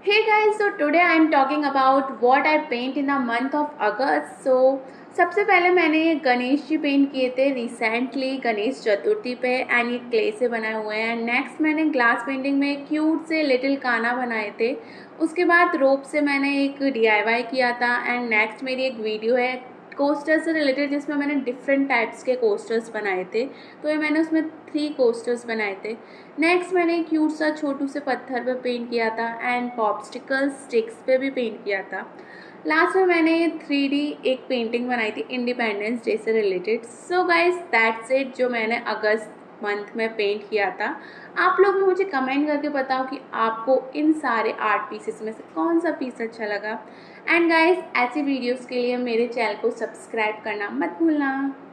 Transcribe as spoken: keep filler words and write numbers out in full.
Hey guys, so today I am talking about what I paint in the month of August. So सबसे पहले मैंने ये Ganesh ji paint किए थे रिसेंटली गणेश चतुर्थी पे एंड ये क्ले से बनाए हुए हैं। नेक्स्ट मैंने ग्लास पेंटिंग में क्यूट से लिटिल काना बनाए थे। उसके बाद रोप से मैंने एक डीआईवाई किया था एंड नेक्स्ट मेरी एक वीडियो है कोस्टर से रिलेटेड जिसमें मैंने डिफरेंट टाइप्स के कोस्टर्स बनाए थे। तो ये मैंने उसमें थ्री कोस्टर्स बनाए थे। नेक्स्ट मैंने क्यूट सा छोटू से पत्थर पे पेंट किया था एंड पॉपस्टिकल स्टिक्स पे भी पेंट किया था। लास्ट में मैंने ये थ्री डी एक पेंटिंग बनाई थी इंडिपेंडेंस डे से related. So guys that's it जो मैंने अगस्त मंथ में पेंट किया था। आप लोग मुझे कमेंट करके बताओ कि आपको इन सारे आर्ट पीसेस में से कौन सा पीस अच्छा लगा। एंड गाइज ऐसी वीडियोस के लिए मेरे चैनल को सब्सक्राइब करना मत भूलना।